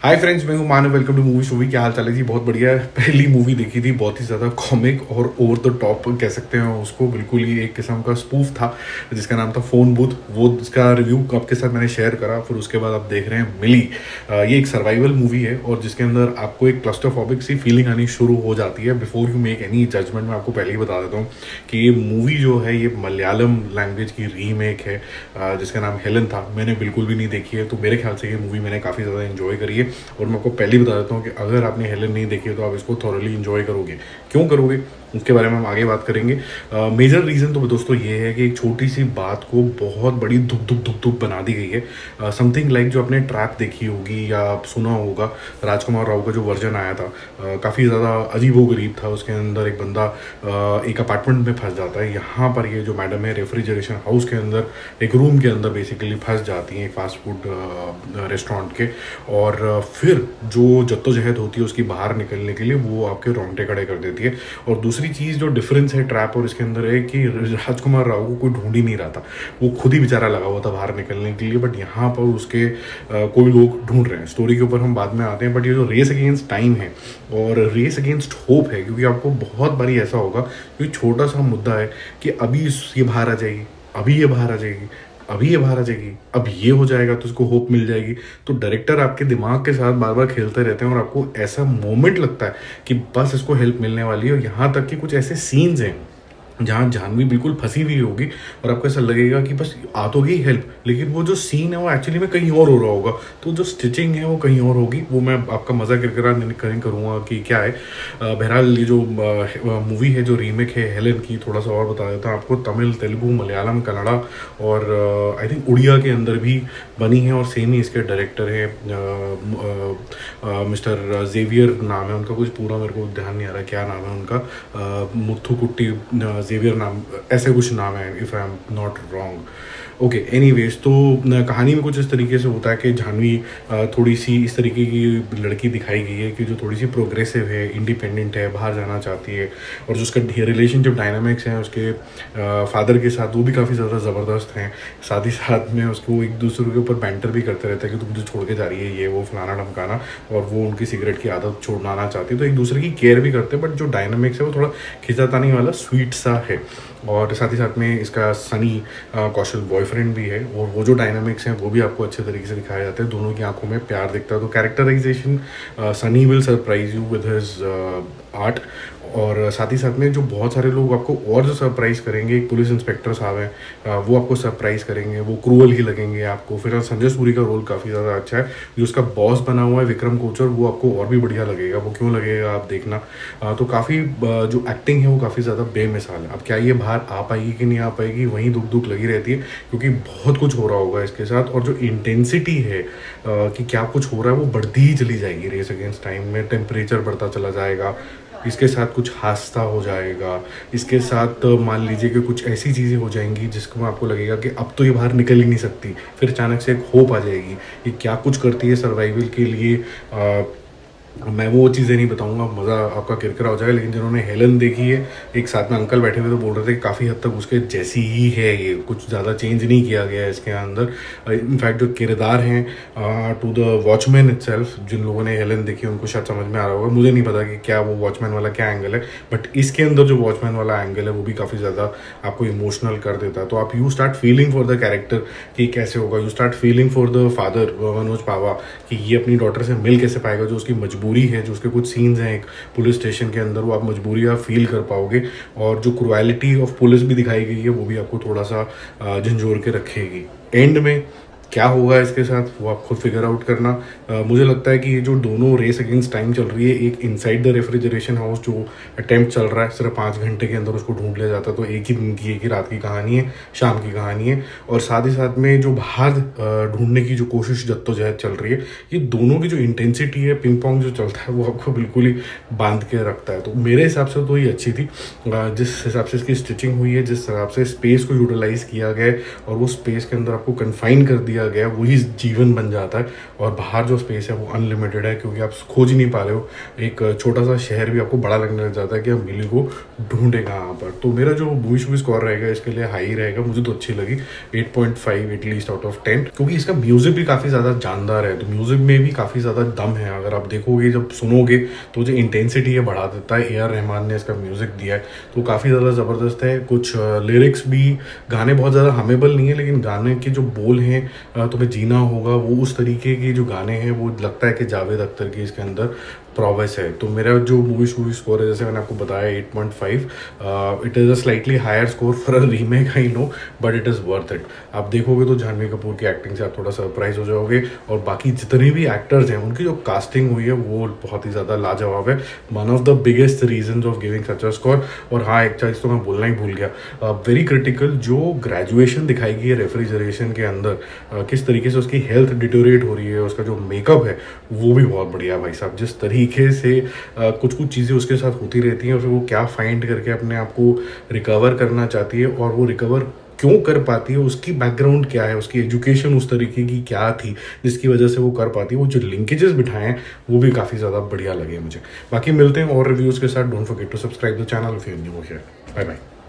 हाय friends, मैं हूं Manav. Welcome to movie शोवी। क्या हाल चाल है जी? बहुत बढ़िया है। पहली मूवी देखी थी, बहुत ही ज़्यादा कॉमिक और ओवर द टॉप कह सकते हैं उसको। बिल्कुल ही एक किस्म का स्पूफ था जिसका नाम था फोन बूथ। वो इसका रिव्यू आपके साथ मैंने शेयर करा। फिर उसके बाद आप देख रहे हैं मिली। ये एक सर्वाइवल मूवी है और जिसके अंदर आपको एक क्लस्टरफोबिक सी फीलिंग आनी शुरू हो जाती है। Before you make any judgement मैं आपको पहले ही बता देता हूँ कि ये मूवी जो है ये मलयालम लैंग्वेज की रीमेक है जिसका नाम हेलन था। मैंने बिल्कुल भी नहीं देखी है, तो मेरे ख्याल से ये मूवी मैंने काफ़ी ज़्यादा एंजॉय करी है। और मैं आपको पहले ही बता देता हूँ कि अगर आपने हेलन नहीं देखी है तो आप इसको थॉरली एंजॉय करोगे। क्यों करोगे उसके बारे में हम आगे बात करेंगे। मेजर रीज़न तो दोस्तों ये है कि एक छोटी सी बात को बहुत बड़ी धुक बना दी गई है। समथिंग लाइक जो आपने ट्रैप देखी होगी या आप सुना होगा, राजकुमार राव का जो वर्जन आया था काफ़ी ज़्यादा अजीबोगरीब था। उसके अंदर एक बंदा एक अपार्टमेंट में फंस जाता है। यहाँ पर ये जो मैडम है रेफ्रिजरेशन हाउस के अंदर एक रूम के अंदर बेसिकली फंस जाती हैं फास्ट फूड रेस्टोरेंट के। और फिर जो जद्दोजहद होती है उसकी बाहर निकलने के लिए वो आपके रोंगटे खड़े कर देती है। और दूसरी चीज़ जो डिफरेंस है ट्रैप और इसके अंदर है कि राजकुमार राव को कोई ढूंढ ही नहीं रहा था, वो खुद ही बेचारा लगा हुआ था बाहर निकलने के लिए। बट यहाँ पर उसके कोई लोग ढूंढ रहे हैं। स्टोरी के ऊपर हम बाद में आते हैं। बट ये जो रेस अगेंस्ट टाइम है और रेस अगेंस्ट होप है, क्योंकि आपको बहुत बारी ऐसा होगा कि छोटा सा मुद्दा है कि अभी ये बाहर आ जाएगी, अभी ये बाहर आ जाएगी, अभी ये बाहर आ जाएगी, अब ये हो जाएगा तो उसको होप मिल जाएगी। तो डायरेक्टर आपके दिमाग के साथ बार बार खेलते रहते हैं और आपको ऐसा मोमेंट लगता है कि बस इसको हेल्प मिलने वाली है। और यहाँ तक कि कुछ ऐसे सीन्स हैं जहाँ जानवी बिल्कुल फंसी हुई होगी और आपको ऐसा लगेगा कि बस आ तो गई हेल्प, लेकिन वो जो सीन है वो एक्चुअली में कहीं और हो रहा होगा। तो जो स्टिचिंग है वो कहीं और होगी। वो मैं आपका मज़ा करूँगा कि क्या है। बहरहाल ये जो मूवी है जो रीमेक है हेलन की, थोड़ा सा और बता देता हूँ आपको। तमिल, तेलुगु, मलयालम, कन्नड़ा और आई थिंक उड़िया के अंदर भी बनी है। और सेम ही इसके डायरेक्टर है मिस्टर जेवियर नाम है उनका। कुछ पूरा मेरे को ध्यान नहीं आ रहा क्या नाम है उनका। मुथुकुट्टी जेवियर नाम, ऐसे कुछ नाम है if I am not wrong. Okay, anyways तो कहानी में कुछ इस तरीके से होता है कि जानवी थोड़ी सी इस तरीके की लड़की दिखाई गई है कि जो थोड़ी सी प्रोग्रेसिव है, इंडिपेंडेंट है, बाहर जाना चाहती है। और जो उसका रिलेशनशिप डायनामिक्स हैं उसके फादर के साथ वो भी काफ़ी ज़्यादा ज़बरदस्त हैं। साथ ही साथ में उसको एक दूसरे के ऊपर बैंटर भी करते रहते हैं कि तुम मुझे छोड़ के जा रही है, ये वो फलाना ढमकाना। और वो उनकी सिगरेट की आदत छोड़ना चाहती है, तो एक दूसरे की केयर भी करते हैं। बट जो डायनामिक्स है वो थोड़ा खिंचातानी वाला स्वीट सा है। और साथ ही साथ में इसका सनी कौशल बॉयफ्रेंड भी है। और वो जो डायनामिक्स हैं वो भी आपको अच्छे तरीके से दिखाए जाते हैं। दोनों की आंखों में प्यार दिखता है। तो characterization Sunny will surprise you with his art. और साथ ही साथ में जो बहुत सारे लोग आपको और जो सरप्राइज़ करेंगे, एक पुलिस इंस्पेक्टर साहब हैं वो आपको सरप्राइज़ करेंगे, वो क्रूअल ही लगेंगे आपको। फिर संजय सूरी का रोल काफ़ी ज़्यादा अच्छा है। जो उसका बॉस बना हुआ है विक्रम कोचर, वो आपको और भी बढ़िया लगेगा। वो क्यों लगेगा आप देखना। तो काफ़ी जो एक्टिंग है वो काफ़ी ज़्यादा बेमिसाल है। अब क्या ये बाहर आ पाएगी कि नहीं आ पाएगी, वहीं दुख लगी रहती है, क्योंकि बहुत कुछ हो रहा होगा इसके साथ। और जो इंटेंसिटी है कि क्या कुछ हो रहा है वो बढ़ती ही चली जाएगी। रेस अगेंस्ट टाइम में टेम्परेचर बढ़ता चला जाएगा, इसके साथ कुछ हादसा हो जाएगा, इसके साथ मान लीजिए कि कुछ ऐसी चीज़ें हो जाएंगी जिसको आपको लगेगा कि अब तो ये बाहर निकल ही नहीं सकती। फिर अचानक से एक होप आ जाएगी। ये क्या कुछ करती है सर्वाइवल के लिए। मैं वो चीज़ें नहीं बताऊंगा, मज़ा आपका किरकिरा हो जाएगा। लेकिन जिन्होंने हेलन देखी है, एक साथ में अंकल बैठे हुए तो बोल रहे थे कि काफ़ी हद तक उसके जैसी ही है, ये कुछ ज़्यादा चेंज नहीं किया गया है इसके अंदर। इनफैक्ट जो किरदार हैं टू द वॉचमैन इटसेल्फ, जिन लोगों ने हेलन देखी उनको शायद समझ में आ रहा होगा। मुझे नहीं पता कि क्या वो वॉचमैन वाला क्या एंगल है, बट इसके अंदर जो वॉचमैन वाला एंगल है वो भी काफ़ी ज़्यादा आपको इमोशनल कर देता है। तो आप you start feeling for the character कि कैसे होगा। You start feeling for the father Manoj Pahwa कि ये अपनी डॉटर से मिल कैसे पाएगा। जो उसकी मजबूरी है, जो उसके कुछ सीन्स हैं एक पुलिस स्टेशन के अंदर, वो आप मजबूरी आप फील कर पाओगे। और जो क्रुएलिटी ऑफ पुलिस भी दिखाई गई है वो भी आपको थोड़ा सा झंझोर के रखेगी। एंड में क्या होगा इसके साथ वो आप खुद फिगर आउट करना। मुझे लगता है कि ये जो दोनों रेस अगेंस्ट टाइम चल रही है, एक इनसाइड द रेफ्रिजरेशन हाउस जो अटेम्प्ट चल रहा है, सिर्फ 5 घंटे के अंदर उसको ढूंढ लिया जाता है। तो एक ही दिन की, एक ही रात की कहानी है, शाम की कहानी है। और साथ ही साथ में जो बाहर ढूंढने की जो कोशिश जद्दोजहद चल रही है, ये दोनों की जो इंटेंसिटी है, पिंग पोंग जो चलता है, वो आपको बिल्कुल ही बांध के रखता है। तो मेरे हिसाब से तो ये अच्छी थी। जिस हिसाब से इसकी स्टिचिंग हुई है, जिस हिसाब से स्पेस को यूटिलाइज किया गया और वो स्पेस के अंदर आपको कन्फाइन कर दिया दिया गया है वही जीवन बन जाता है, और बाहर जो स्पेस है वो अनलिमिटेड है, क्योंकि आप खोज ही नहीं पा रहे हो। एक छोटा सा शहर भी आपको बड़ा लगने लग जाता है कि आप मिली को ढूंढे कहाँ पर। तो मेरा जो मूवी स्कोर रहेगा इसके लिए हाई रहेगा, मुझे तो अच्छी लगी 8.5 एटलीस्ट आउट ऑफ 10, क्योंकि इसका म्यूजिक भी काफ़ी ज़्यादा जानदार है। तो म्यूजिक में भी काफ़ी ज़्यादा दम है, अगर आप देखोगे जब सुनोगे तो जो इंटेंसिटी है बढ़ा देता है। AR रहमान ने इसका म्यूजिक दिया है तो काफ़ी ज़्यादा ज़बरदस्त है। कुछ लिरिक्स भी, गाने बहुत ज़्यादा हमेबल नहीं है, लेकिन गाने के जो बोल हैं तुम्हें जीना होगा, वो उस तरीके के जो गाने हैं वो लगता है कि जावेद अख्तर की इसके अंदर प्रोग्रेस है। तो मेरा जो मूवी स्कोर है, जैसे मैंने आपको बताया 8.5, it is a slightly higher score for a remake, I know, but it is worth it. आप देखोगे तो जानवी कपूर की एक्टिंग से आप थोड़ा सरप्राइज हो जाओगे, और बाकी जितने भी एक्टर्स हैं उनकी जो कास्टिंग हुई है वो बहुत ही ज़्यादा लाजवाब है। One of the biggest reason of giving such a score. और हाँ, एक चीज़ तो मैं बोलना ही भूल गया, वेरी क्रिटिकल, जो ग्रेजुएशन दिखाई गई है रेफ्रिजरेशन के अंदर, किस तरीके से उसकी हेल्थ डिटोरेट हो रही है, उसका जो मेकअप है वो भी बहुत बढ़िया है भाई साहब। जिस तरीके से कुछ चीज़ें उसके साथ होती रहती हैं और फिर वो क्या फाइंड करके अपने आप को रिकवर करना चाहती है, और वो रिकवर क्यों कर पाती है, उसकी बैकग्राउंड क्या है, उसकी एजुकेशन उस तरीके की क्या थी जिसकी वजह से वो कर पाती है, वो जो लिंकेजेस बिठाए हैं वो भी काफ़ी ज़्यादा बढ़िया लगे मुझे। बाकी मिलते हैं और रिव्यूज़ के साथ। Don't forget to subscribe the channel if you are new here. Bye bye.